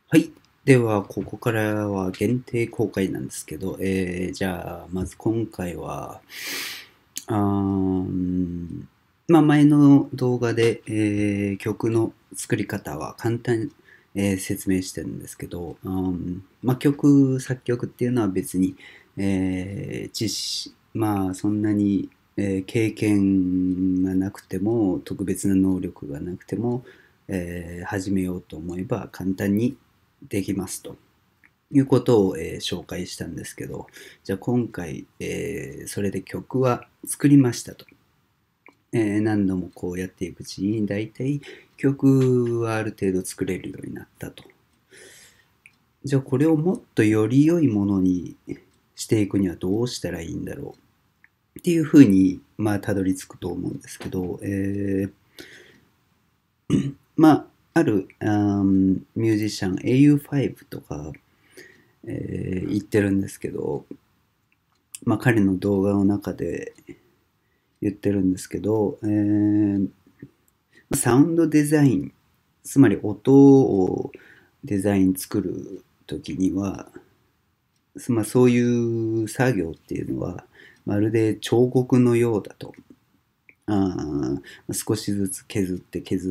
はい。では、ここからは限定公開なんですけど、じゃあ、まず今回は、あーんまあ、前の動画で、曲の作り方は簡単に、説明してるんですけど、まあ、作曲っていうのは別に、まあ、そんなに、経験がなくても、特別な能力がなくても、始めようと思えば簡単にできますということを、紹介したんですけど、じゃあ今回、それで曲は作りましたと。何度もこうやっていくうちに大体曲はある程度作れるようになったと。じゃあこれをもっとより良いものにしていくにはどうしたらいいんだろうっていうふうにまあたどり着くと思うんですけど、まああるミュージシャン AU5 とか、言ってるんですけど、まあ、彼の動画の中で言ってるんですけど、サウンドデザイン、つまり音をデザイン作るときには、まあ、そういう作業っていうのは、まるで彫刻のようだと。少しずつ削って削って、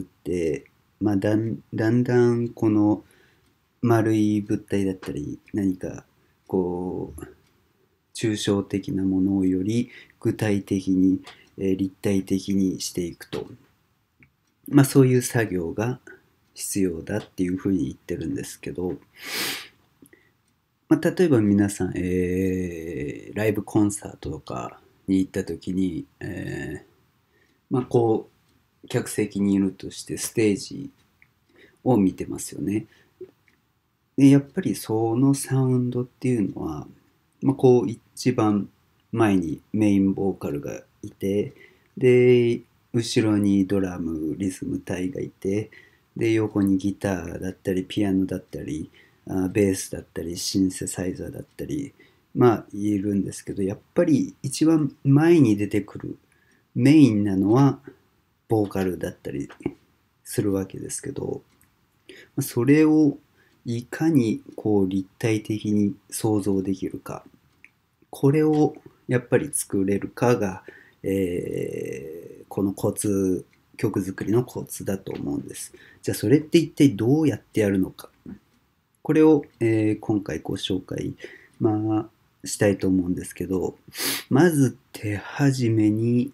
まあ、だんだんこの丸い物体だったり、何かこう、抽象的なものをより具体的に、立体的にしていくと、まあ、そういう作業が必要だっていうふうに言ってるんですけど、まあ、例えば皆さん、ライブコンサートとかに行った時に、まあ、こう客席にいるとしてステージを見てますよね。でやっぱりそのサウンドっていうのは、まあ、こう一番前にメインボーカルがいて、で後ろにドラムリズム隊がいて、で横にギターだったりピアノだったりベースだったりシンセサイザーだったり、まあいるんですけど、やっぱり一番前に出てくるメインなのはボーカルだったりするわけですけど、それをいかにこう立体的に想像できるか、これをやっぱり作れるかが、この曲作りのコツだと思うんです。じゃあそれって一体どうやってやるのか、これを、今回ご紹介、ましたいと思うんですけど、まず手始めに、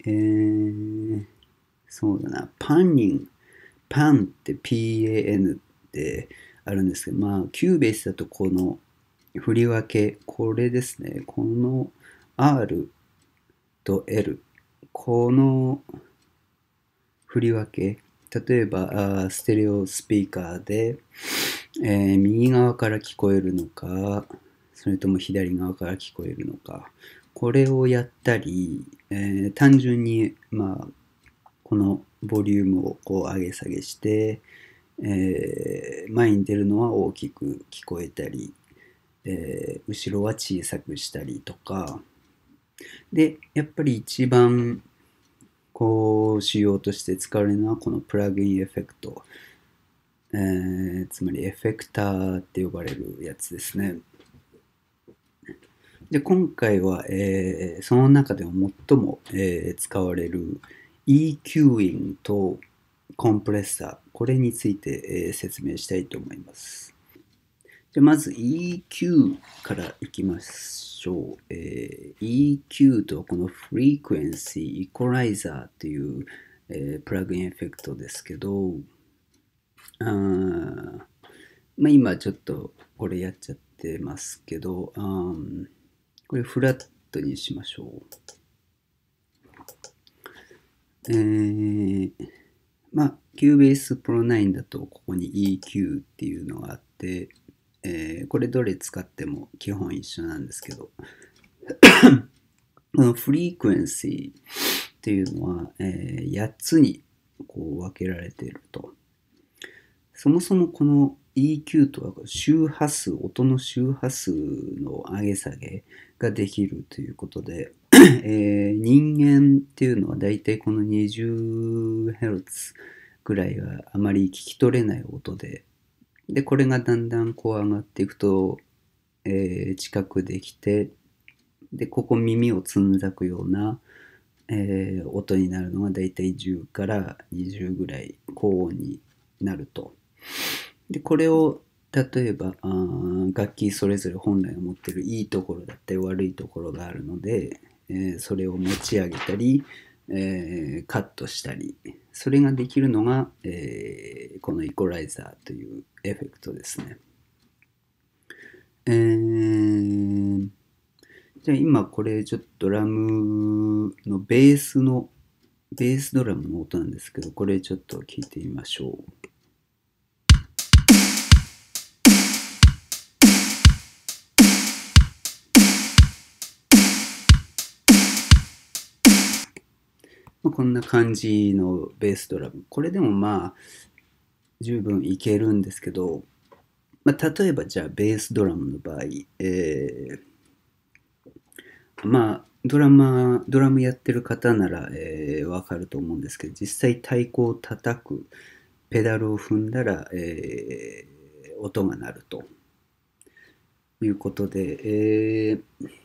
そうだな、パンって PAN ってあるんですけど、まあ、キューベースだとこの振り分け、これですね。この R と L、この振り分け、例えばステレオスピーカーで、右側から聞こえるのか、それとも左側から聞こえるのか、これをやったり、単純に、まあ、このボリュームをこう上げ下げして、前に出るのは大きく聞こえたり、後ろは小さくしたりとか、で、やっぱり一番こう主要として使われるのはこのプラグインエフェクト、つまりエフェクターって呼ばれるやつですね。で、今回は、その中でも最も、使われる EQing とコンプレッサー、これについて、説明したいと思います。じゃまず EQ からいきましょう。EQ とこの Frequency Equalizer っていう、プラグインエフェクトですけど、まあ、今ちょっとこれやっちゃってますけど、これフラットにしましょう。まあ、Cubase Pro 9だとここに EQ っていうのがあって、これどれ使っても基本一緒なんですけど、このフリークエンシーっていうのは、8つにこう分けられていると。そもそもこの EQ とは音の周波数の上げ下げができるということで、人間っていうのはだいたいこの 20Hz ぐらいはあまり聞き取れない音で、 で、これがだんだんこう上がっていくと、近くできて、で、ここ耳をつんざくような、音になるのがだいたい10から20ぐらい高音になると。で、これを例えば楽器それぞれ本来持ってるいいところだったり悪いところがあるので、それを持ち上げたり、カットしたり、それができるのが、このイコライザーというエフェクトですね。じゃあ今これちょっとドラムのベースドラムの音なんですけど、これちょっと聞いてみましょう。こんな感じのベースドラム。これでも十分いけるんですけど、例えばじゃあベースドラムの場合、ドラムやってる方なら、わかると思うんですけど、実際太鼓を叩くペダルを踏んだら、音が鳴るということで、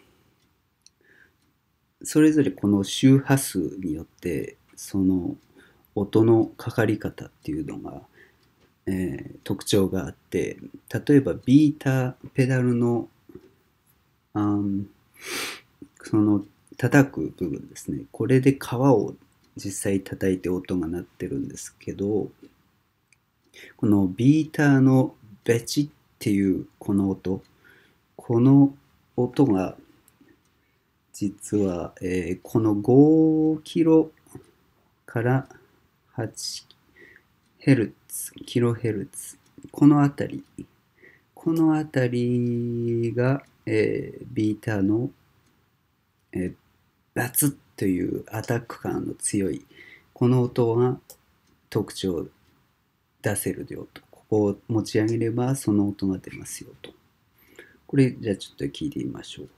それぞれこの周波数によってその音のかかり方っていうのが、特徴があって、例えばビーターペダルのその叩く部分ですね、これで皮を実際叩いて音が鳴ってるんですけど、このビーターのベチっていうこの音が実は、この5キロから8ヘルツ、キロヘルツ、このあたりが、ビーターの、バツッというアタック感の強いこの音が特徴出せるよと。ここを持ち上げればその音が出ますよと。これじゃあちょっと聞いてみましょう。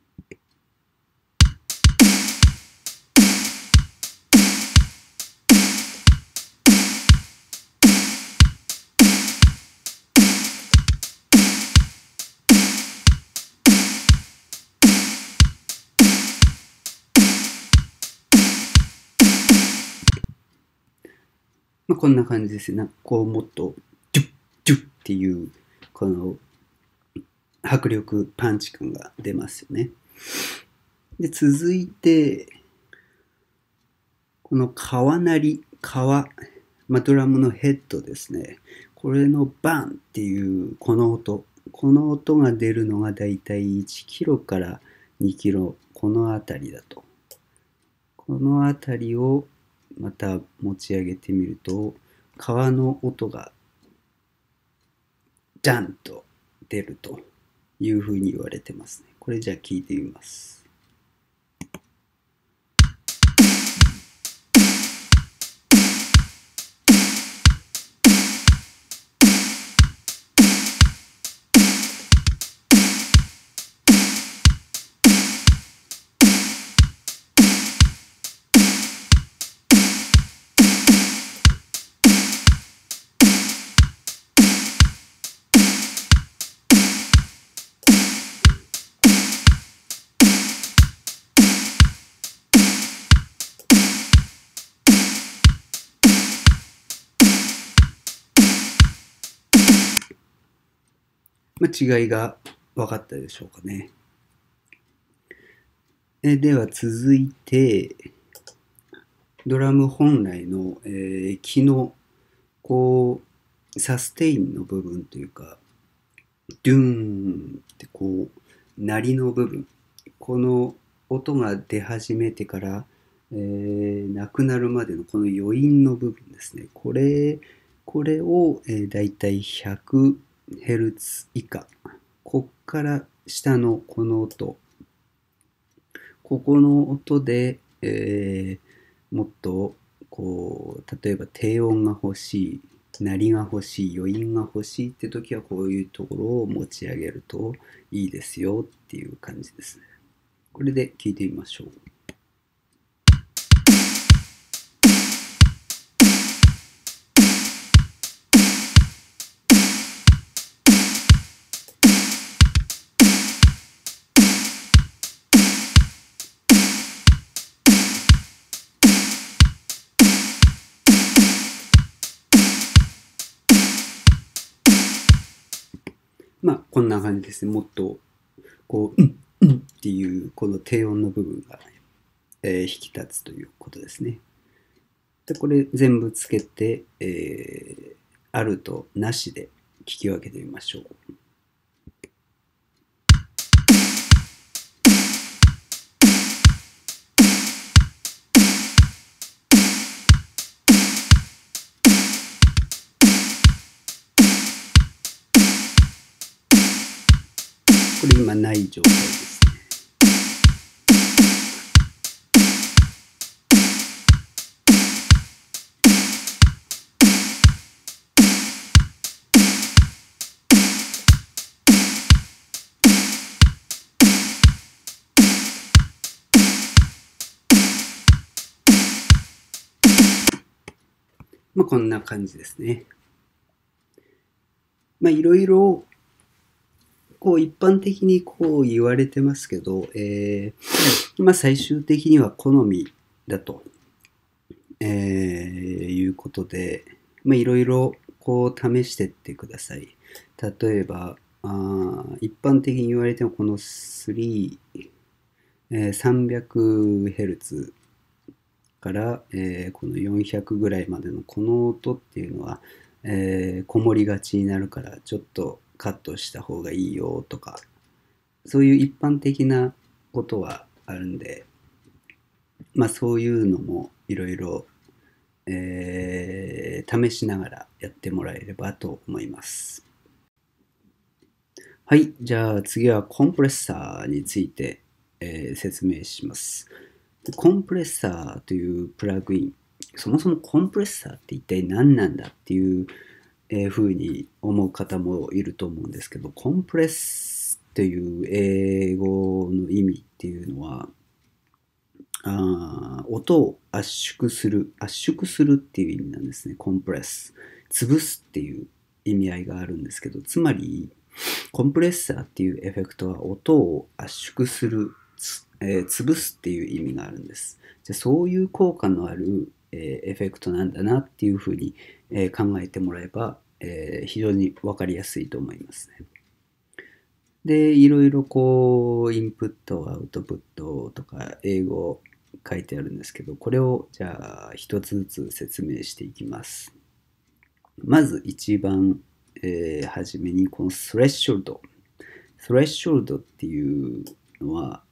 こんな感じですね。こうもっとドゥッドゥッっていうこの迫力パンチ感が出ますよね。で、続いてこの川鳴り、ドラムのヘッドですね。これのバンっていうこの音が出るのがだいたい1キロから2キロ、このあたりだと。このあたりをまた持ち上げてみると、川の音がダンと出るというふうに言われてますね。これじゃあ聞いてみます。違いが分かったでしょうかね。では続いて、ドラム本来の、木のこうサステインの部分というか、ドゥーンってこう鳴りの部分、この音が出始めてから、なくなるまでのこの余韻の部分ですね。これを、だいたい 100Hz 以下、こっから下のこの音、ここの音で、もっとこう例えば低音が欲しい、鳴りが欲しい、余韻が欲しいって時はこういうところを持ち上げるといいですよっていう感じですね。これで聞いてみましょう。 まあこんな感じですね。もっとこう、うん、うんっていうこの低音の部分が、引き立つということですね。で、これ全部つけて、あるとなしで聞き分けてみましょう。これ今ない状態ですね。まあこんな感じですね。まあいろいろこう一般的にこう言われてますけど、まあ最終的には好みだと、いうことで、まあいろいろこう試してってください。例えば、一般的に言われてもこの3、300Hz から、この400ぐらいまでのこの音っていうのは、こもりがちになるからちょっとカットした方がいいよとか、そういう一般的なことはあるんで、まあそういうのもいろいろ試しながらやってもらえればと思います。はい、じゃあ次はコンプレッサーについて、説明します。コンプレッサーというプラグイン、そもそもコンプレッサーって一体何なんだっていうふうに思う方もいると思うんですけど、コンプレスという英語の意味っていうのは、音を圧縮するっていう意味なんですね。コンプレス、潰すっていう意味合いがあるんですけど、つまりコンプレッサーっていうエフェクトは音を圧縮する、潰すっていう意味があるんです。じゃあそういう効果のある、エフェクトなんだなっていうふうに、考えてもらえば、非常に分かりやすいと思いますね。で、いろいろこう、インプット、アウトプットとか、英語書いてあるんですけど、これをじゃあ一つずつ説明していきます。まず一番、初めにこのスレッショルド。スレッショルドっていうのは、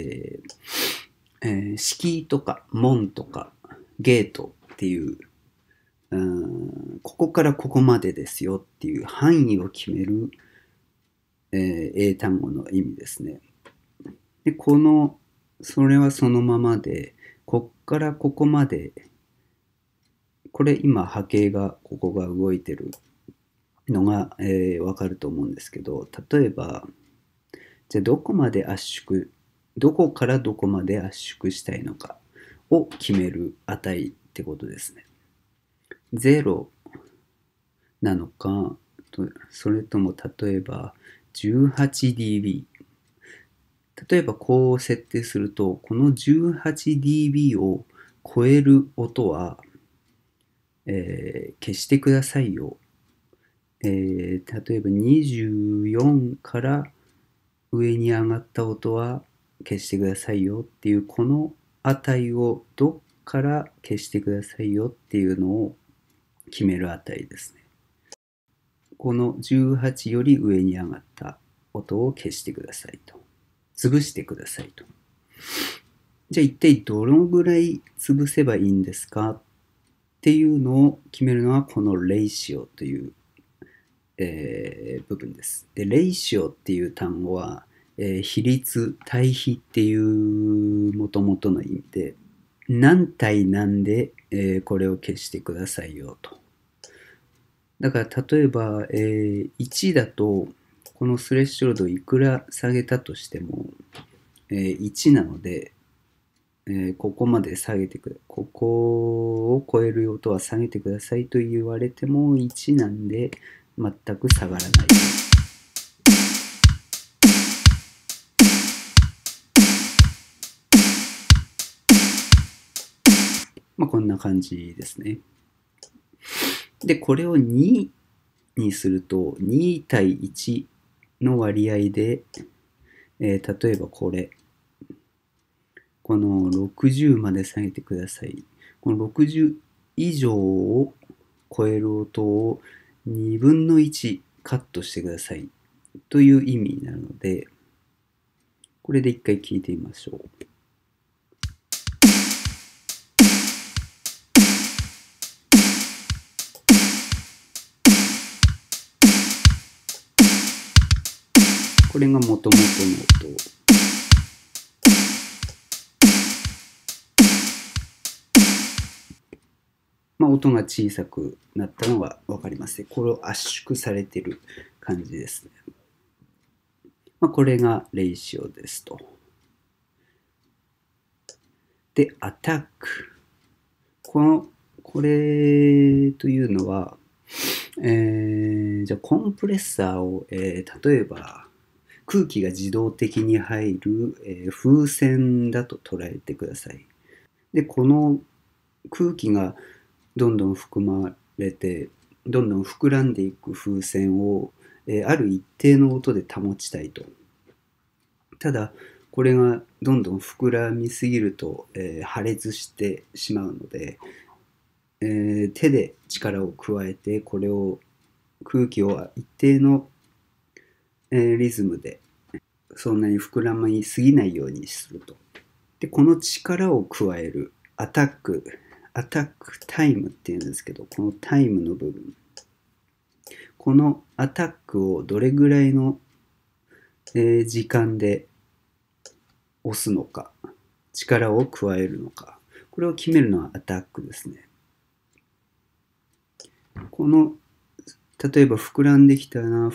敷居とか門とかゲートっていう、ここからここまでですよっていう範囲を決める、英単語の意味ですね。で、それはそのままで、こっからここまで、これ今波形が、ここが動いてるのが、わかると思うんですけど、例えば、じゃあどこまで圧縮、どこからどこまで圧縮したいのかを決める値ってことですね。0なのか、それとも例えば 18dB。例えばこう設定すると、この 18dB を超える音は、消してくださいよ。例えば24から上に上がった音は消してくださいよっていう、この値をどっから消してくださいよっていうのを決める値ですね。この18より上に上がった音を消してくださいと。潰してくださいと。じゃあ一体どのぐらい潰せばいいんですかっていうのを決めるのはこのレイシオという、部分です。で、レイシオっていう単語は、比率、対比っていう元々の意味で、何対何で、これを消してくださいよと。だから例えば、1だと、このスレッショルドをいくら下げたとしても、1なので、ここまで下げてここを超える音は下げてくださいと言われても1なんで全く下がらない。まあこんな感じですね。で、これを2にすると2対1 の割合で、例えばこの60まで下げてください。この60以上を超える音を2分の1カットしてくださいという意味になるので、これで一回聞いてみましょう。これが元々の音。音が小さくなったのが分かりますね。これを圧縮されている感じですね。これがレイシオですと。で、アタック。これというのは、じゃあコンプレッサーを、例えば空気が自動的に入る、風船だと捉えてください。で、この空気がどんどん含まれて、どんどん膨らんでいく風船を、ある一定の音で保ちたいと。ただ、これがどんどん膨らみすぎると、破裂してしまうので、手で力を加えて、空気を一定の、リズムで、そんなに膨らみすぎないようにすると。で、この力を加えるアタックタイムっていうんですけど、このタイムの部分。このアタックをどれぐらいの、時間で押すのか、力を加えるのか、これを決めるのはアタックですね。この、例えば膨らんできたな、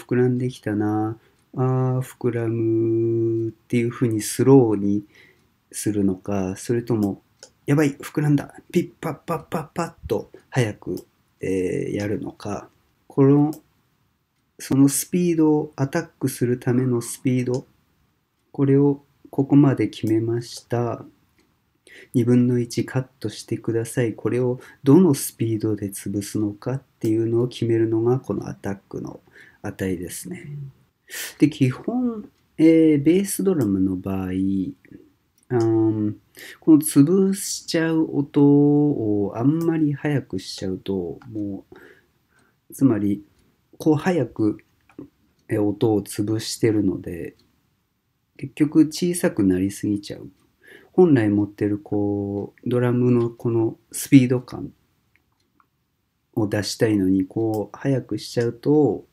膨らむっていうふうにスローにするのか、それとも、やばい、膨らんだ、ピッパッパッパッパッと早く、やるのか、そのスピードをアタックするためのスピード、これをここまで決めました。2分の1カットしてください。これをどのスピードで潰すのかっていうのを決めるのがこのアタックの値ですね。で、基本、ベースドラムの場合、この潰しちゃう音をあんまり速くしちゃうと、つまり、早く音を潰してるので、結局小さくなりすぎちゃう。本来持ってるドラムのこのスピード感を出したいのに、速くしちゃうと、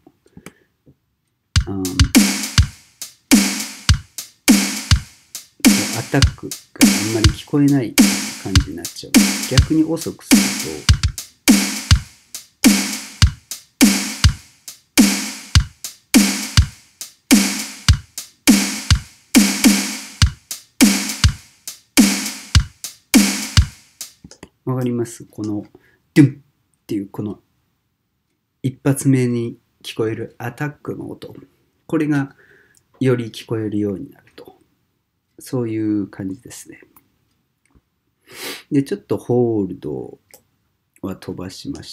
アタックがあんまり聞こえない感じになっちゃう。逆に遅くすると、わかります？このドゥンっていうこの一発目に聞こえるアタックの音。これがより聞こえるようになると。そういう感じですね。で、ちょっとホールドは飛ばしまして、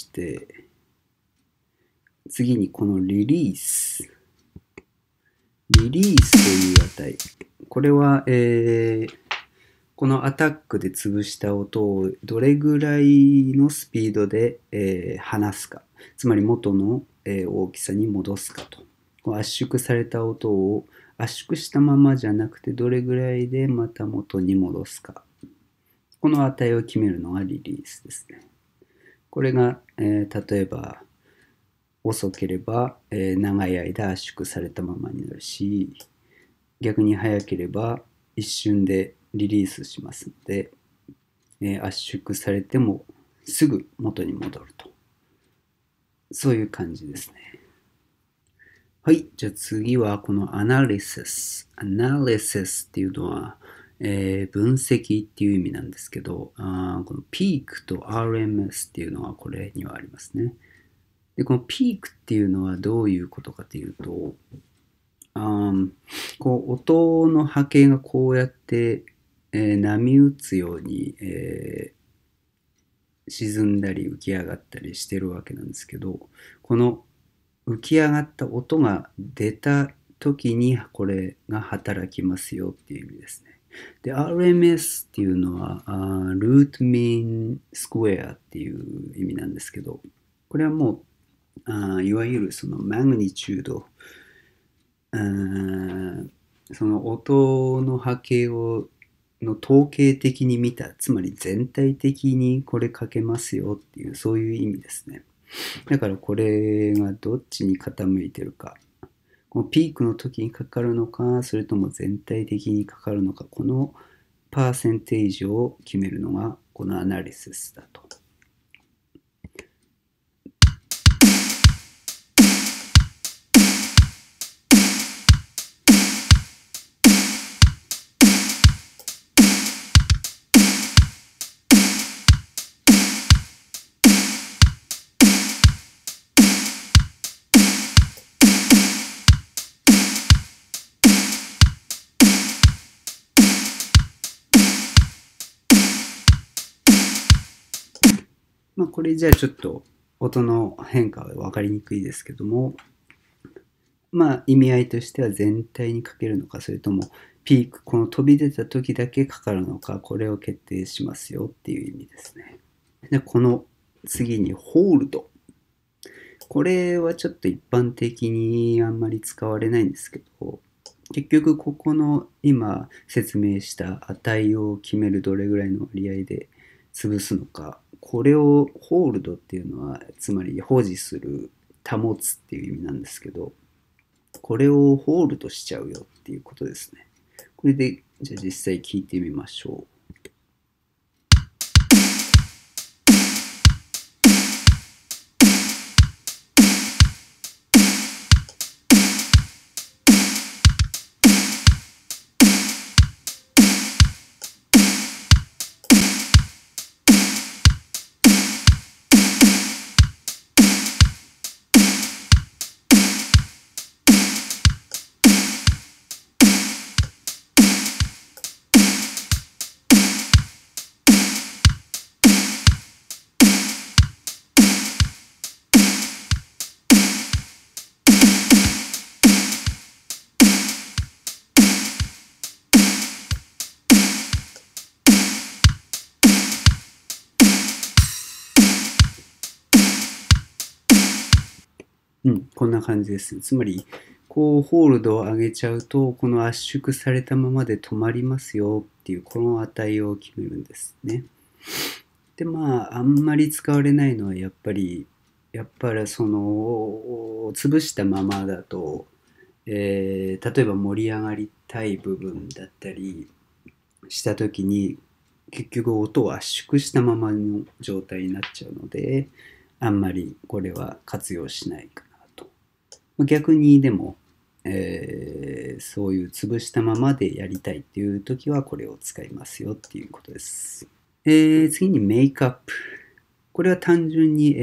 次にこのリリースという値。これは、このアタックで潰した音をどれぐらいのスピードで、離すか。つまり元の、大きさに戻すかと。圧縮された音を圧縮したままじゃなくてどれぐらいでまた元に戻すか。この値を決めるのがリリースですね。これが、例えば遅ければ、長い間圧縮されたままになるし、逆に早ければ一瞬でリリースしますので、圧縮されてもすぐ元に戻ると。そういう感じですね。はい。じゃあ次はこのアナリシス。アナリシスっていうのは、分析っていう意味なんですけど、このピークと RMS っていうのはこれにはありますね。で、このピークっていうのはどういうことかというと、音の波形がこうやって、波打つように、沈んだり浮き上がったりしてるわけなんですけど、この浮き上がった音が出た時にこれが働きますよっていう意味ですね。で、RMS っていうのは、ルートミンスクエアっていう意味なんですけど、これはもう、いわゆるそのマグニチュード、その音の波形の統計的に見た、つまり全体的にこれかけますよっていう、そういう意味ですね。だからこれがどっちに傾いてるか、このピークの時にかかるのか、それとも全体的にかかるのか、このパーセンテージを決めるのがこのアナリシスだと。これじゃあちょっと音の変化は分かりにくいですけども、意味合いとしては全体にかけるのか、それともピーク、この飛び出た時だけかかるのか、これを決定しますよっていう意味ですね。で、この次にホールド。これはちょっと一般的にあんまり使われないんですけど、結局ここの今説明した値を決めるどれぐらいの割合で潰すのか、これをホールドっていうのはつまり保持する、保つっていう意味なんですけど、これをホールドしちゃうよっていうことですね。これでじゃあ実際聞いてみましょう。こんな感じです。つまり、こうホールドを上げちゃうと、この圧縮されたままで止まりますよっていう、この値を決めるんですね。で、あんまり使われないのは、やっぱりその、潰したままだと、例えば盛り上がりたい部分だったりしたときに、結局音を圧縮したままの状態になっちゃうので、あんまりこれは活用しないかなと。逆にでも、そういう潰したままでやりたいっていう時はこれを使いますよっていうことです。次にメイクアップ。これは単純に、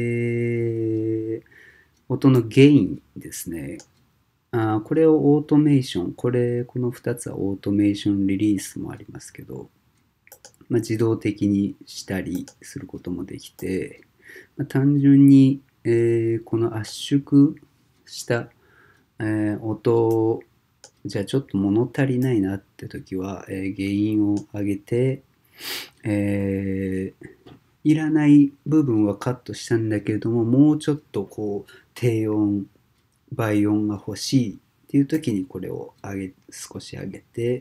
音のゲインですね。これをオートメーション、この2つはオートメーションリリースもありますけど、自動的にしたりすることもできて、単純に、この圧縮した、音をじゃあちょっと物足りないなって時は、原因を上げて、いらない部分はカットしたんだけれども、もうちょっとこう低音、倍音が欲しいっていう時にこれを少し上げて、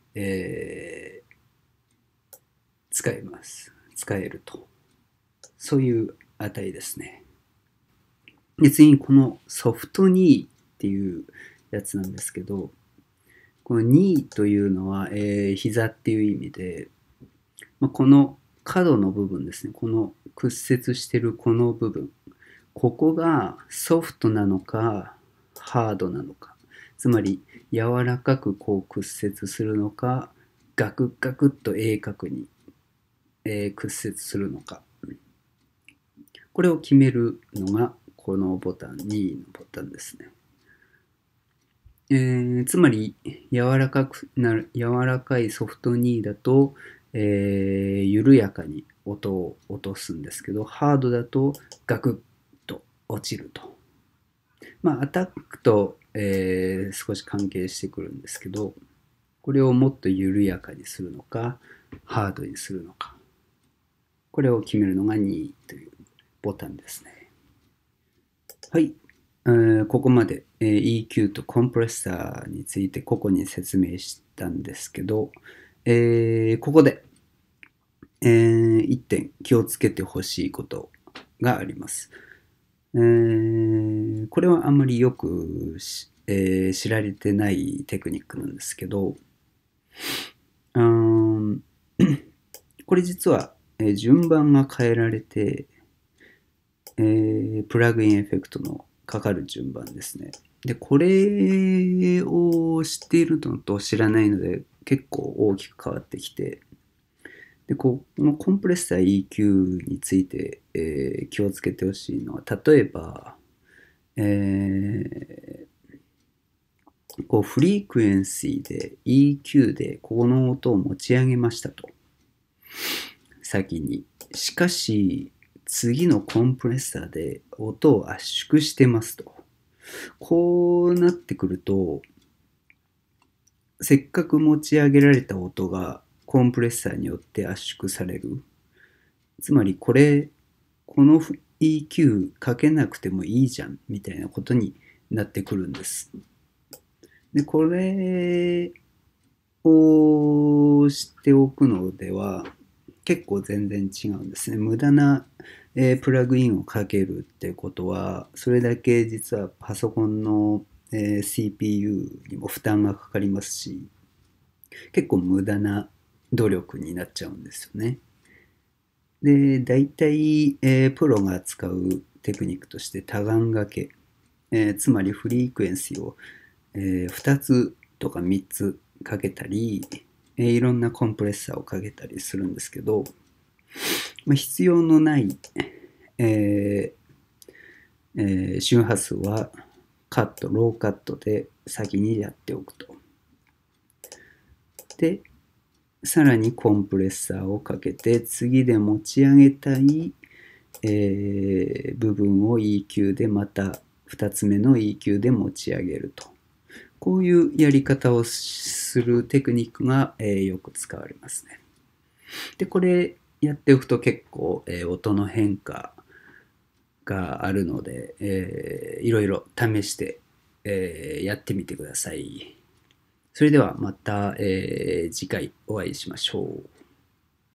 使えます。使えると。そういう値ですね。で、次にこのソフトニーっていうやつなんですけど、このニーというのは、膝っていう意味で、この角の部分ですね、この屈折してるこの部分、ここがソフトなのかハードなのか、つまり柔らかくこう屈折するのか、ガクガクっと鋭角に、屈折するのか、これを決めるのがこのボタン、2のボタンですね。つまり柔らかいソフト2だと、緩やかに音を落とすんですけど、ハードだとガクッと落ちると。アタックと、 少し関係してくるんですけど、これをもっと緩やかにするのか、ハードにするのか、これを決めるのが2というボタンですね。はい。ここまで、EQ とコンプレッサーについて個々に説明したんですけど、ここで、1点気をつけてほしいことがあります。これはあんまりよく知られてないテクニックなんですけど、これ実は、順番が変えられて、プラグインエフェクトのかかる順番ですね。で、これを知っているのと知らないので結構大きく変わってきて、で、このコンプレッサー EQ について、気をつけてほしいのは、例えば、こうフリークエンシーで EQ でこの音を持ち上げましたと。先に。しかし、次のコンプレッサーで音を圧縮してますと。こうなってくると、せっかく持ち上げられた音がコンプレッサーによって圧縮される。つまりこの EQ かけなくてもいいじゃんみたいなことになってくるんです。で、これを知っておくのでは結構全然違うんですね。無駄な、プラグインをかけるってことは、それだけ実はパソコンの、CPU にも負担がかかりますし、結構無駄な努力になっちゃうんですよね。で、大体、プロが使うテクニックとして多眼掛け、つまりフリークエンシーを、2つとか3つかけたり、いろんなコンプレッサーをかけたりするんですけど、必要のない、周波数はローカットで先にやっておくと。で、さらにコンプレッサーをかけて、次で持ち上げたい、部分を EQ でまた2つ目の EQ で持ち上げると。こういうやり方をするテクニックが、よく使われますね。で、これやっておくと結構、音の変化があるので、いろいろ試して、やってみてください。それではまた、次回お会いしましょう。